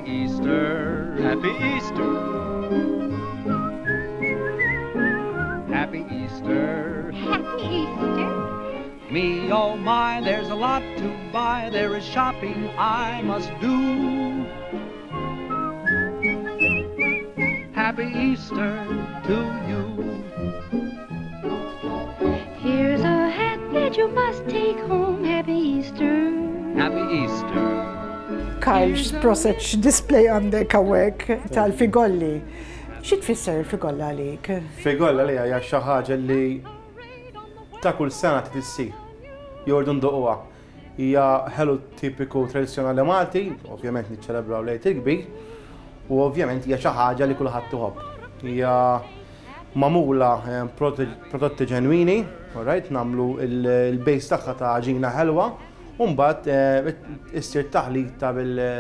Easter, Happy Easter. Happy Easter. Happy Easter. Me, oh my, there's a lot to buy. There is shopping I must do. Happy Easter to you. Here's a hat that you must take home. Happy Easter. Happy Easter. Karl, x'proseċ display għandek hawnhekk tal-figolli. Xi tfisser il-figolla għalik? Figolla li hija xi ħaġa li ta' kull sena trid issir. Jordu ndoquha. Hija ħelu tipiku tradizzjonali Malti, ovvjament niċċelebraw lejt il-kbir, u ovvjament hija xi ħaġa li kulħadd tuħobb. Hija magħmula prodotti ġenwini, alright, nagħmlu il-bejs tagħha ta' ġina ħelwa, u mbagħad issir taħlita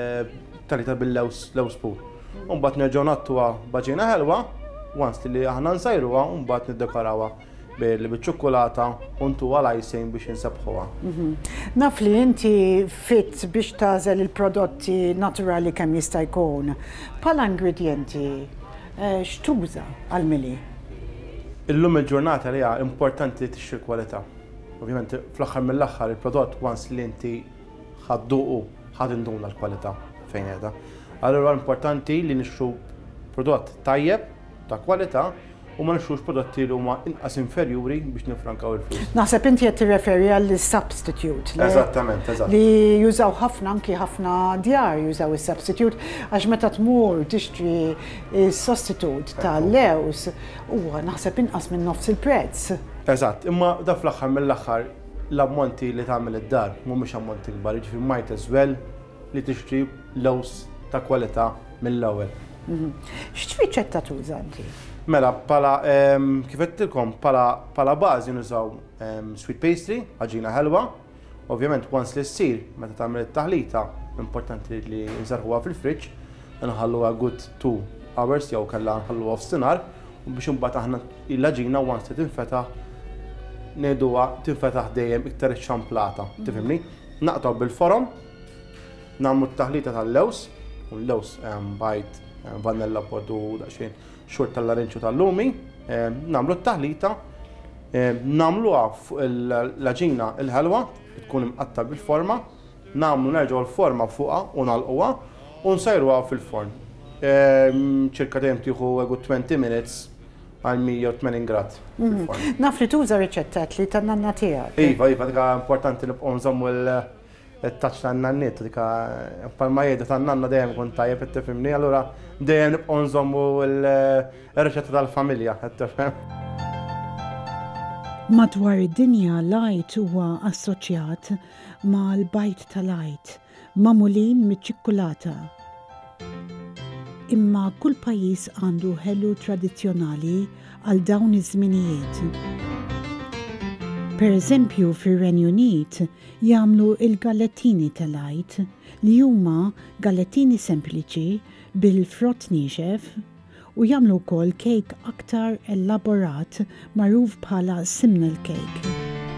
bil-lews pur. U mbagħad nerġgħu nagħtuha baġina ħelwa, once li aħna nsajruha u mbagħad niddekorawha bil-ċokkolata u ntuha l-icing biex insebħuha. Naf li inti fit biex tażel il-prodotti naturali kemm jista' jkun. Bħala ingredjenti x'tuża għal-mili? Illum il-ġurnata li hija importanti tixtri kwalità. Ovvjament fl-aħħar mill-aħħar il-prodott once li inti ħadduqu ħad induna l-kwalità fejn qiegħda. Allura importanti li nixtru prodott tajjeb ta' kwalità u ma nixtrux prodotti li huma inqas inferjuri biex nifrankaw il-flus. Naħseb inti qed tirreferi għall-substitute. Eżattament, eżatt. Li jużaw ħafna anki ħafna djar jużaw is-substitute għax meta tmur tixtri s-sostitut tal-lews huwa naħseb inqas minn nofs il-prezz. Eżatt, imma da fl-aħħar mill-aħħar l-ammonti li tagħmel id-dar mhumiex ammonti kbar, jiġifieri might as well li tixtri lews ta' kwalità mill-ewwel. X'riċetta tuża inti? Mela, kif qedtilkom bħala bażi nużaw sweet pastry, ħaġina ħelwa. Ovvjament once li ssir meta tagħmel it-taħlita, importanti li nżarħuha fil-friġġ, nħalluha good 2 hours jew kellha nħalluha f'sinar u biex imbagħad aħna il-ħaġina once li tinfetaħ ngħiduha tinfetaħ dejjem iktar iċċamplata, tifhimni? Naqtaw bil-forom, nagħmlu t-taħlita tal-lews, u l-lews bajt vanilla pod u daqsxejn xort tal-arinċu tal-lumi, nagħmlu t-taħlita, nagħmluha fuq l-ħaġina il-ħelwa, tkun imqatta bil-forma, nagħmlu nerġgħu l-forma fuqha u nagħlquha u nsajruha fil-forn. ċirka dejjem tieħu 20 minutes għal 180 grad. Naf li tuża riċettat li tan-nanna tiegħek. Iva, dik importanti nibqgħu nżommu il-touch tan-nanniet, dik palma jgħidu tan-nanna dejjem kun tajjeb qed tifhimni, allura dejjem nibqgħu nżommu l-riċetta tal-familja, qed tifhem. Madwar id-dinja l-ajt huwa assoċjat mal-bajt tal-ajt, magħmulin miċ-ċikkulata. Imma kull pajjiż għandu ħelu tradizzjonali għal dawn iż-żminijiet. Pereżempju fir-Renju Unit jagħmlu il-gallettini tal-ajt li huma gallettini sempliċi bil-frott nieċef u jagħmlu wkoll cake aktar elaborat magħruf bħala simnel cake.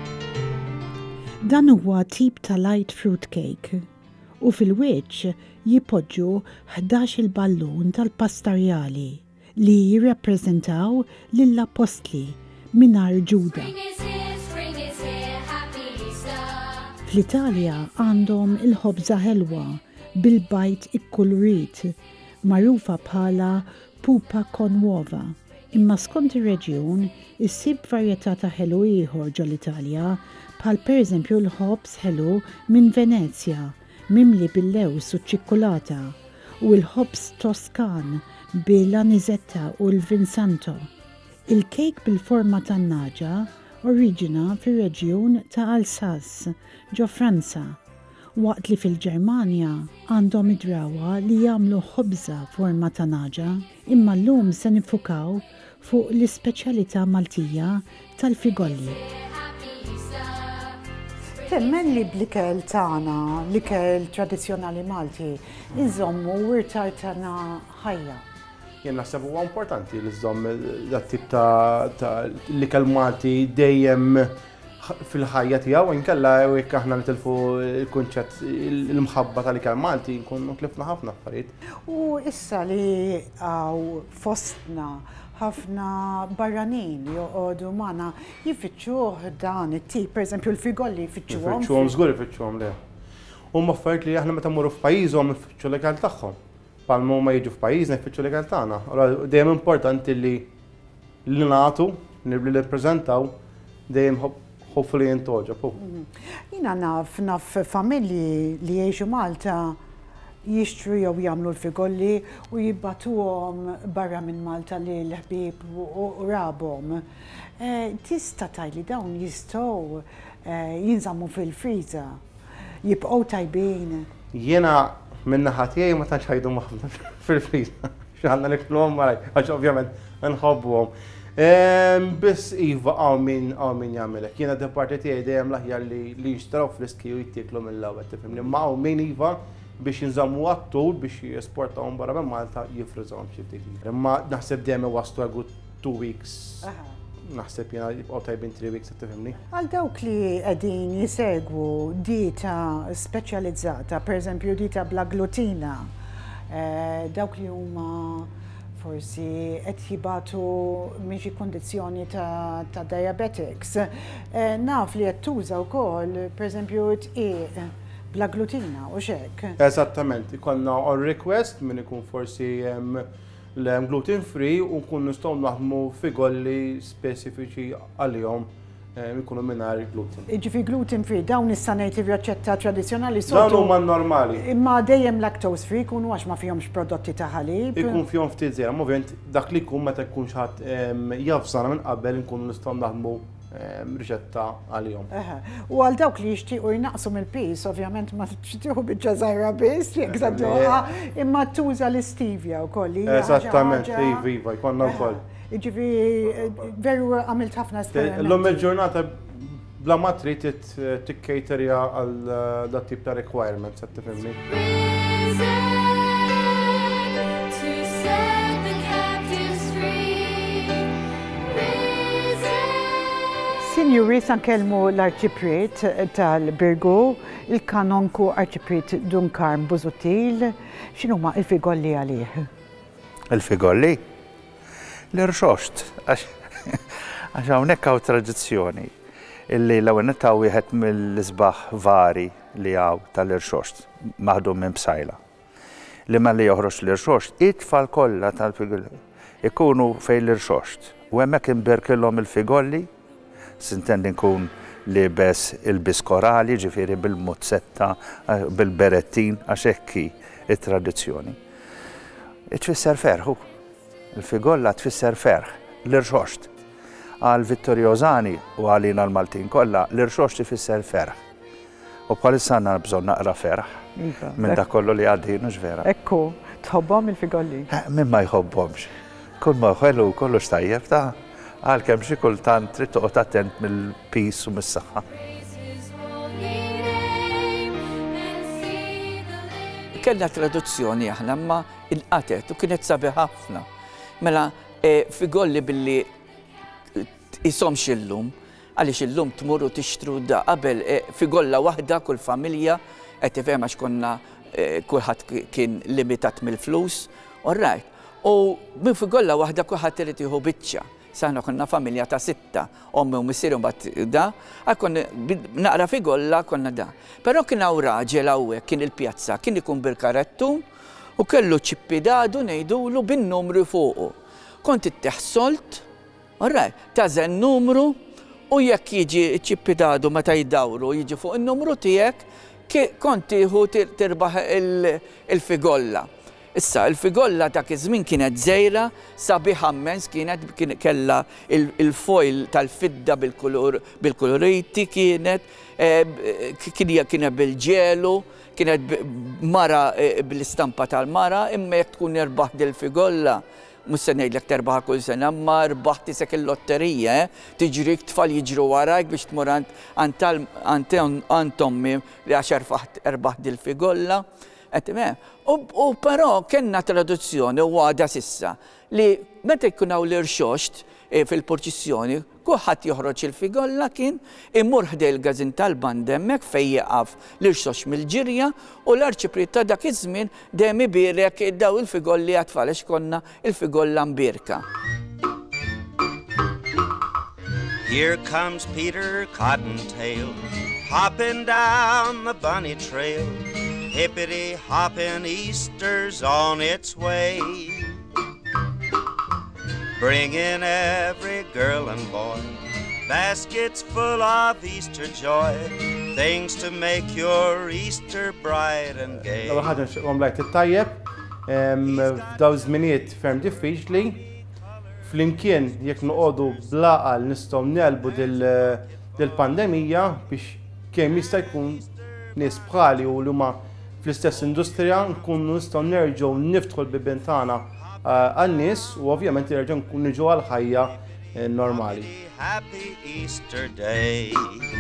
Dan huwa tip tal-light fruit cake u fil-wiċċ jipoġġu 11 ballun tal-pastarjali li jirrappreżentaw lill-apostli mingħajr ġuda. Fl-Italja għandhom il-ħobża ħelwa bil-bajt ikkulurit magħrufa bħala pupa con uova. Imma skont ir-reġjun issib varjetà ta' ħelu ieħor ġol-Italja bħal pereżempju l-ħobż ħelu minn Venezja mimli bil-lews u ċ-ċikkolata u l-ħobż Toskan bil-anisetta u l-vinsanto. Il-kejk bil-forma tan-naġa oriġina fir-reġjun ta' Alsace ġo Franza, waqt li fil-Ġermanja għandhom id-drawa li jagħmlu ħobża forma ta' naġa, imma llum se nifukaw fuq l-ispeċjalità Maltija tal-figolli. Temmen li bl-ikel tagħna, l-ikel tradizzjonali Malti, iżommu wirtar tagħna ħajja. Jien naħseb huwa importanti li żomm dat-tip ta' l-ikel Malti dejjem fil-ħajja tiegħu inkella jekk aħna nitilfu l-kunċett il-mħabba tal-ikel Malti nkunu tlifna ħafna affarijiet. U issa li għaw fostna ħafna barranin joqogħdu magħna jifittxuh dan it-tip, pereżempju l-figolli jifittxuhom. Jifittxuhom żgur jifittxuhom le. Huma affarijiet li aħna meta mmorru f'pajjiżhom ifittxu l-ikel tagħhom. Palma huma jiġu f'pajjiżna jfittxu l-ikel tagħna. Dejjem importanti li nagħtu, li nippreżentaw dejjem hopefully jintoġob. Jiena naf familji li jgħixu Malta jixtru jew jagħmlu l-figolli u jibbatuhom barra minn Malta li l-ħbieb u rabhom. Tista' tgħidli dawn jistgħu jinżammu fil-friża, jibqgħu tajbin. Jiena min-naħa tiegħi ma tantx ħajdu ħafna fil-friża. X'għandna niklhom maraj, għax ovvjament nħobbuhom. Biss iva għaw min jagħmelek. Jiena d-parti tiegħi dejjem l-aħjar li jixtraw friski u jittieklu mill-ewwel tifhimni. Ma hawn min iva biex jinżammu għat-tul biex jesportawhom barra minn Malta jifriżawhom xi ftit. Imma naħseb dejjem waslu għal 2 weeks. Naħseb jiena jibqgħu tajbin 3 weeks tifhimni. Għal dawk li qegħdin jisegwu dieta speċjalizzata, pereżempju dieta bla glutina, dawk li huma forsi qed jibatu minn xi kundizzjoni ta' diabetics. Naf li qed tuża wkoll pereżempju tqiq bla glutina u xek. Eżattament, ikonna on request minn ikun forsi gluten free u nkun nistgħu naħdmu figolli speċifiċi għalihom ikunu mingħajr gluten. Ġifi gluten free, dawn issa ngħid ir-riċetta tradizzjonali dawn huma normali. Imma dejjem lactose free jkunu għax ma fihomx prodotti ta' ħalib. Ikun fihom ftit żgħira, ovvjament dak li jkun meta jkun xi ħadd jafżana minn qabel nkunu nistgħu naħdmu riċetta għalihom. U għal dawk li jixtiequ jnaqsu mill-pis, ovvjament ma tixtiequ biċċa żgħira biss, jekk żadduha, imma tuża l-istevia wkoll. Eżattament, iva, jkollna wkoll. Jiġifieri veru għamilt ħafna esperimenti. L-lum il-ġurnata bla ma trid tikkejterja għal dat tip ta' requirements, qed tifhimni. Sinjuri, sankellmu l-Arċipret tal-Birgu, il-kanonku Arċipret Dunkarm Busuttil, x'inhuma l-figolli għalih? Il-figolli? L-irxoxt, għax hawnhekk hawn tradizzjoni illi l-ewwel nitgħu wieħed mill-isbaħ vari li hawn tal-irxoxt maħdum minn bsajla. Li ma li joħroġ l-irxoxt, it-tfal kollha tal-figolli ikunu fejn l-irxoxt u hemmhekk inberkilhom il-figolli. Sintendi nkun libes il-biskorali, ġifieri bil-muzzetta, bil-berettin, għax hekk it-tradizzjoni. Tfisser ferħu. Il-figolla tfisser ferħ, l-irxoxt. Għal Vittoriozani u għalina l-Maltin kollha, l-irxoxt tfisser ferħ. U bħalissa għandna bżonn naqra ferħ. Minn dak kollu li għaddin, vera. Ekku, tħobbhom il-figolli? Min ma jħobbhomx. Kull ma ħelu kollu xtajjeb ta' għalkemm xi kultant trid toqgħod attent mill-pis u mis-saħħa. Kellna traduzzjoni aħna imma inqatet u kienet sabiħ ħafna. Mela figolli billi ishomx illum, għaliex illum tmurru tixtru da qabel figolla waħda kull familja qed tifhem għax konna kulħadd kien limitat mill-flus, all right. U minn figolla waħda kulħadd irid jieħu biċċa. Saħna konna familja ta' 6, ommi u missieru mbagħad da, għakon naqra figolla konna da. Però kien hawn raġel hawnhekk kien il-pjazza, kien ikun bil-karettu u kellu ċippidadu ngħidulu bin-numru fuqu. Kont itteħsolt, orraj, tażel numru u jekk jiġi ċippidadu meta jiddawru jiġi fuq in-numru tiegħek kont tieħu tirbaħ il-figolla. Issa, il-figolla ta' kizmin kienet żejra, sabiħa immens, kienet kella il-foil tal-fidda bil-koloriti kienet bil-ġelu, kienet mara bil-istampa tal-mara, imma jekk tkun irbaħ dil-figolla, mhux se ngħidlek terbaħ kull sena, imma rbaħ tisek il-lotterija, tiġrik tfal jiġru warajk biex tmur għand ommi li għax erbaħ dil-figolla. U però kellna traduzzjoni u għada sissa li meta jkun hawn l-irxoxt fil-proċissjoni, kuħat joħroġ il-figolla kien immur ħdej il-gazin tal-band hemmhekk fejn jaqaf l-irxox mill-ġirja u l-arċipri ta' dak iż-żmien dejjem ibirek daw il-figolli għatfal għax konna il-figolla mbirka. Here comes Peter Cottontail, hopping down the bunny trail. Hippity hopping, Easter's on its way, bringing every girl and boy baskets full of Easter joy, things to make your Easter bright and gay. L-ewwel ħaġa nxtieqhom lajt it-tajjeb, f'daw żminijiet ferm diffiċli, flimkien jekk noqogħdu bl-aqal nistgħu nelbu dil-pandemija biex kemm jista' jkun nies bħali u li huma fl-istess industrija nkunu nistgħu nerġgħu niftħu l-bibien tagħna għan-nies u ovvjament nerġgħu nkunu niġu għal ħajja normali. Happy Easter Day.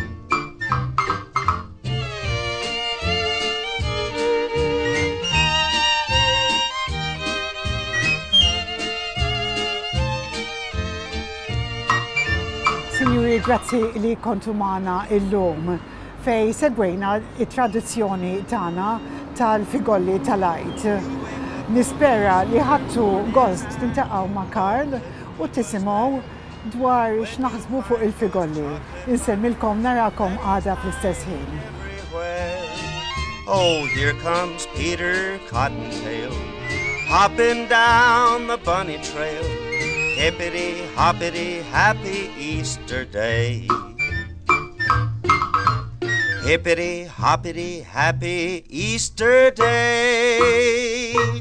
Signori, grazzi li kontu magħna illum fej segwejna it-tradizzjoni tagħna tal-figolli tal-ajt. Nispera li ħadtu gost tintaqgħu ma' Karl u tisimgħu dwar x'naħsbu fuq il-figolli. Insemmilkom narakom għada fl-istess ħin. Oh, here comes Peter Cottontail, hopping down the bunny trail. Hippity hoppity, happy Easter Day. Hippity hoppity, happy Easter Day.